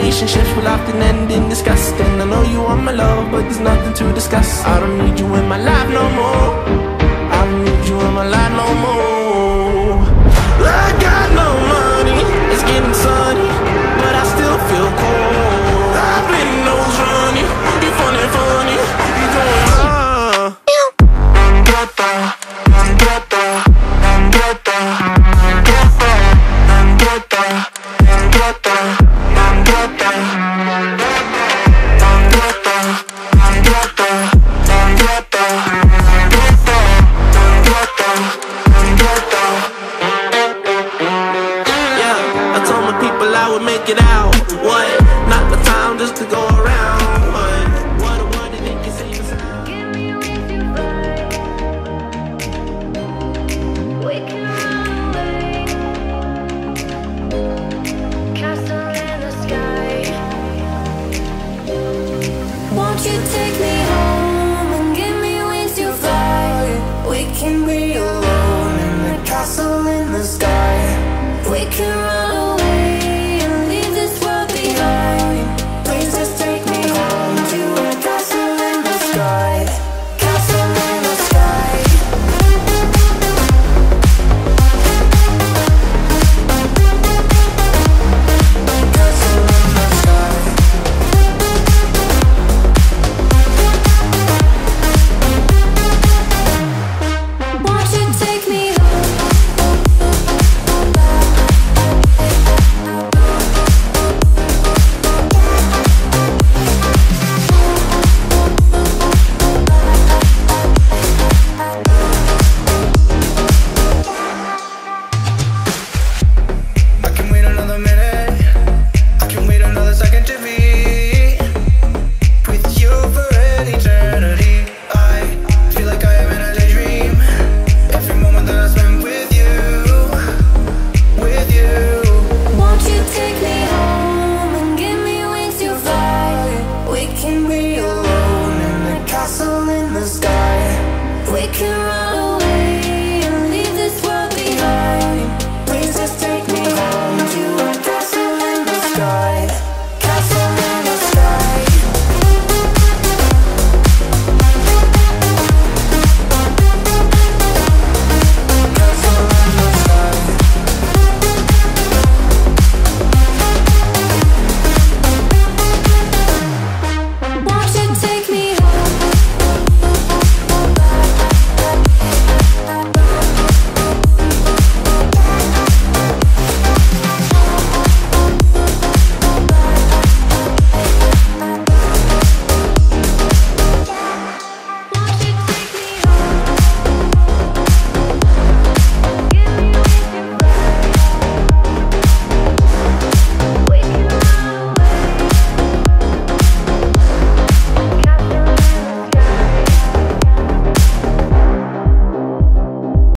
relationships will often end in disgust. And I know you want my love, but there's nothing to discuss. I don't need you in my life no more. I don't need you in my life no more. I got no money, it's getting sunny.